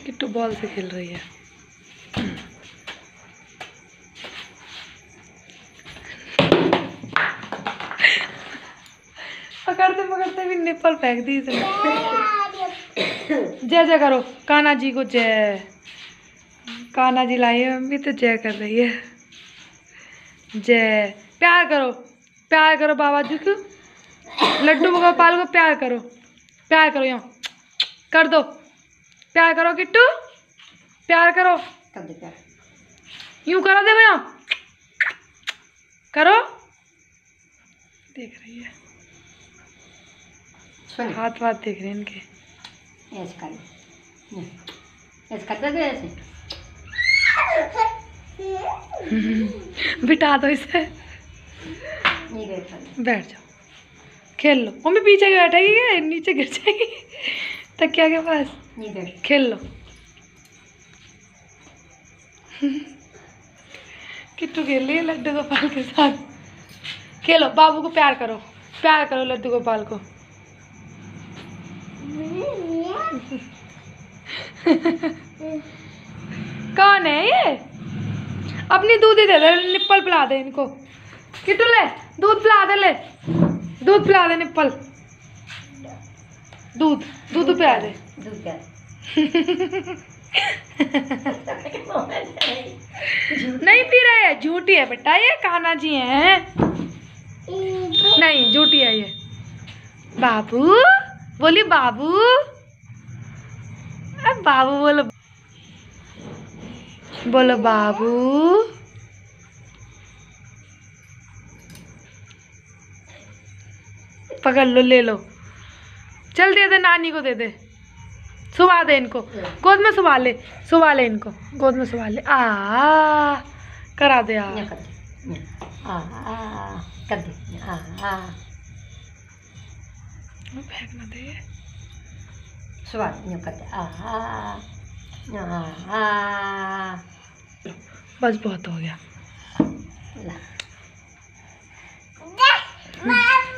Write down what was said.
Kittu ball से खेल रही है। पकड़ते पकड़ते भी निप्पल फेंक दी इसने। जय जय करो कान्हा जी को जय। कान्हा जी लाई है मम्मी तो जय कर रही है। जय। प्यार करो बाबा जी को। लड्डू गोपाल को प्यार करो यहाँ कर दो। प्यार करो किट्टू प्यार करो। कर दे प्यार। यूं करो देखो यहाँ करो। देख रही है हाथ वाथ देख रहे हैं इनके। ऐसे कर ऐसे करते थे ऐसे। बिठा दो इसे। बैठ जाओ खेल लो। मम्मी पीछे बैठेगी क्या नीचे गिर जाएगी तकिया के पास। खेल लो। किट्टू खेल रही है लड्डू गोपाल के साथ। खेलो बाबू को प्यार करो लड्डू गोपाल को। कौन है ये? अपनी दूध ही दे दे निप्पल पिला दे इनको। किट्टू ले दूध पिला दे दूध पिला दे निप्पल। दूध पिला दे। नहीं पी रहे हैं झूठी है बेटा ये कान्हा जी हैं। नहीं झूठी है ये। बाबू बोली बाबू। अब बाबू बोलो बाबू। पकड़ लो ले लो। चल दे नानी को दे दे। सुबह दे इनको गोद में सुबह ले इनको गोद में सुबह ले। करा दे कर दे फेंक ना दे। सुबह कर दे बस बहुत हो गया।